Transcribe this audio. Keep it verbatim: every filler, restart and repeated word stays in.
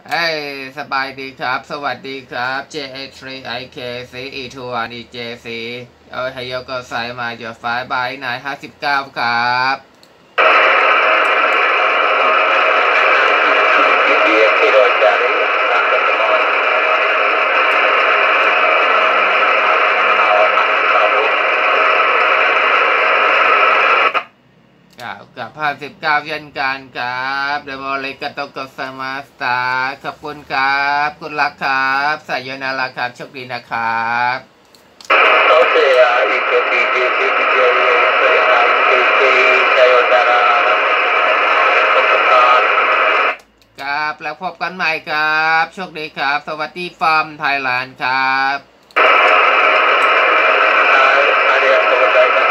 เฮ้ยสบายดีครับสวัสดีครับ เจ เอ ทรี ไอ เค ซี อี ทู วัน อี เจ ซี โอไฮโยโกไซมาจอดไฟบายนายห้าสิบเก้าครับกับห้าสิบเก้าเช่นกันครับเดโมเลกาโตโกซามาสตาขอบคุณครับคุณรักครับสายนาราครับโชคดีนะครับโอเคอ่ะอีกทีดีดีดีดีครับแล้วพบกันใหม่ครับโชคดีครับสวัสดีฟาร์มไทยแลนด์ครับ